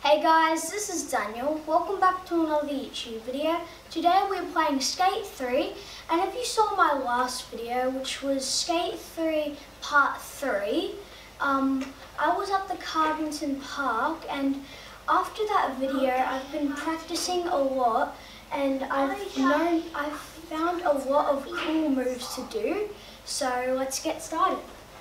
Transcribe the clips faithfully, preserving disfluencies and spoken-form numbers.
Hey guys, this is Daniel. Welcome back to another YouTube video. Today we're playing Skate three, and if you saw my last video, which was Skate three Part three, um, I was at the Carbington Park, and after that video I've been practicing a lot, and I've known, I've found a lot of cool moves to do, so let's get started.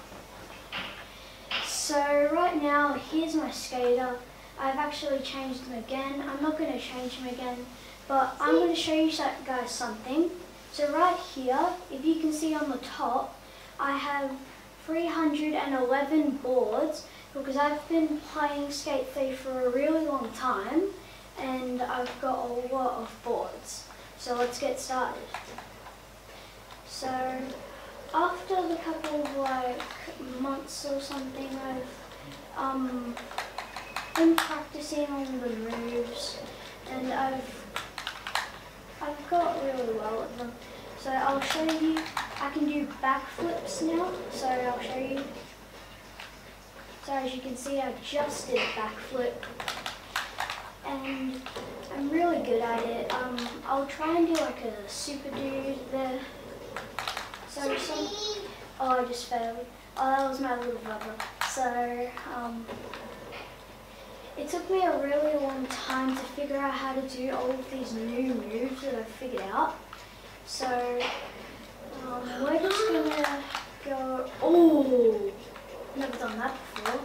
So right now, here's my skater. I've actually changed them again. I'm not going to change them again, but I'm going to show you guys something. So right here, if you can see on the top, I have three hundred eleven boards because I've been playing Skate three for a really long time, and I've got a lot of boards. So let's get started. So after the couple of like months or something, I've um, been practicing on the moves, and I've I've got really well at them. So I'll show you. I can do backflips now. So I'll show you. So as you can see, I just did a backflip, and I'm really good at it. Um, I'll try and do like a super dude there. So some. Oh, I just failed. Oh, that was my little brother. So um. It took me a really long time to figure out how to do all of these new moves that I've figured out. So um, we're just gonna go. Oh, never done that before.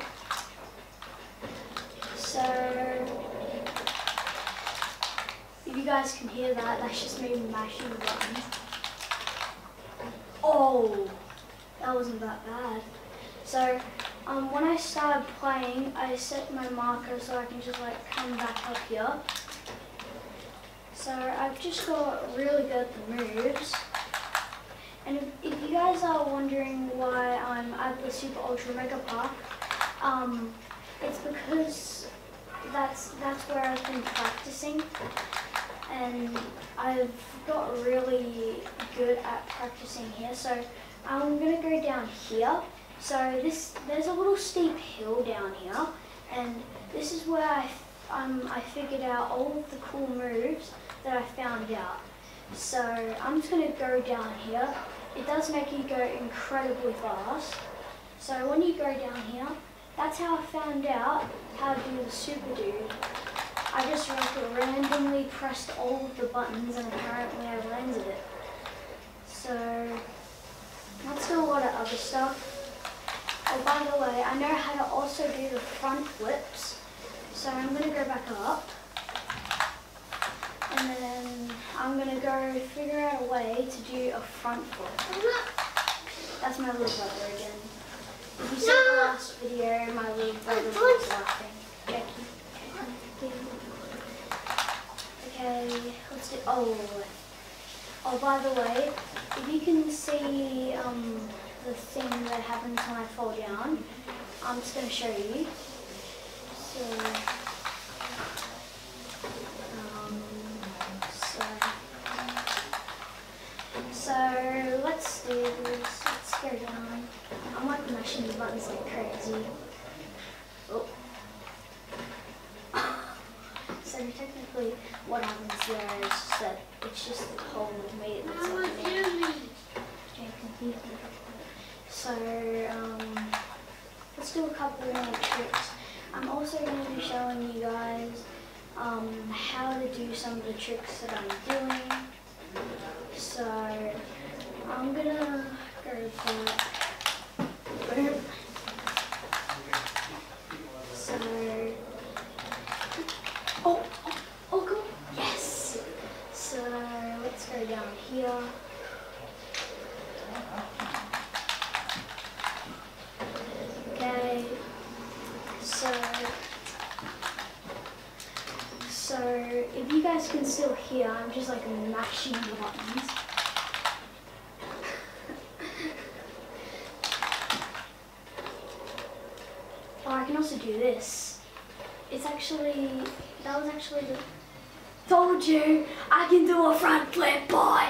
So if you guys can hear that, that's just me mashing the buttons. Oh, that wasn't that bad. So. Um, when I started playing, I set my marker so I can just like come back up here. So I've just got really good at the moves. And if, if you guys are wondering why I'm at the Super Ultra Mega Park, um, it's because that's that's where I've been practicing, and I've got really good at practicing here. So I'm gonna go down here. So this, there's a little steep hill down here, and this is where I, um, I figured out all of the cool moves that I found out. So I'm just going to go down here. It does make you go incredibly fast. So when you go down here, that's how I found out how to do the super dude. I just like randomly pressed all of the buttons, and apparently I landed it. So let's do a lot of other stuff. Oh, by the way, I know how to also do the front flips, so I'm going to go back up, and then I'm going to go figure out a way to do a front flip. That's my little brother again. If you saw the last video, my little brother was laughing. Jackie. Okay, let's do, oh, oh, by the way, if you can see, um, the thing that happens when I fall down, I'm just going to show you. So, um, so, so let's do this. Let's go down. I'm like mashing the buttons like crazy. Oh. So technically, what happens there is just that it's just the hole made it that's like So, um, let's do a couple more tricks. I'm also going to be showing you guys um, how to do some of the tricks that I'm doing. So, I'm going to go back. Boom. So, oh, oh, oh, cool. Yes. So, let's go down here. Okay, so, so if you guys can still hear, I'm just like mashing the buttons. Oh, I can also do this. It's actually, that was actually the, told you, I can do a front flip, boy.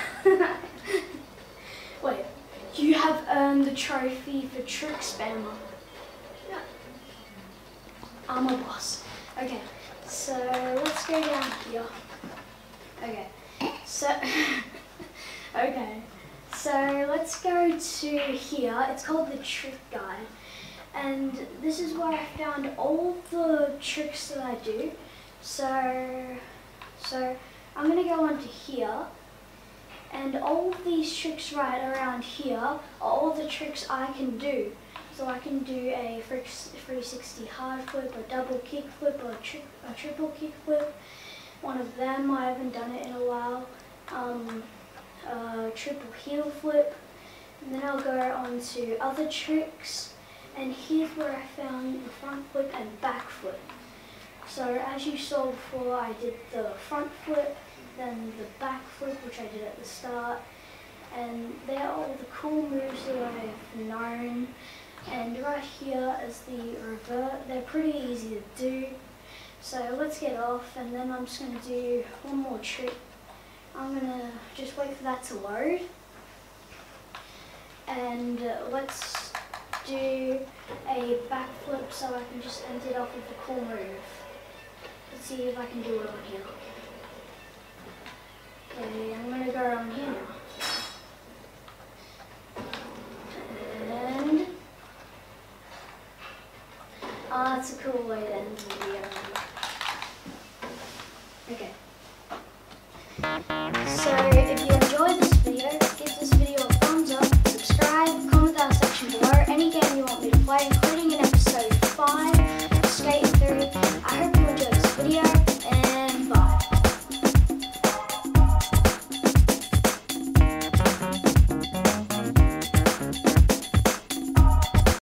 Wait. You have earned the trophy for Trick Spammer. Yeah. I'm a boss. Okay, so let's go down here. Okay, so okay, so let's go to here. It's called the trick guide, and this is where I found all the tricks that I do. So, so I'm gonna go onto here, and all of these tricks right around here are all the tricks I can do. So I can do a three sixty hard flip, a double kick flip, or a, tri a triple kick flip. One of them, I haven't done it in a while. Um, a triple heel flip. And then I'll go on to other tricks. And here's where I found the front flip and back flip. So as you saw before, I did the front flip, then the back flip, which I did at the start. And they're all the cool moves that I've known. And right here is the revert. They're pretty easy to do. So let's get off, and then I'm just going to do one more trick. I'm going to just wait for that to load. And uh, let's do a backflip so I can just end it off with a cool move. Let's see if I can do it on here. Okay, I'm going to go on here now. Ah, that's a cool way to end the video.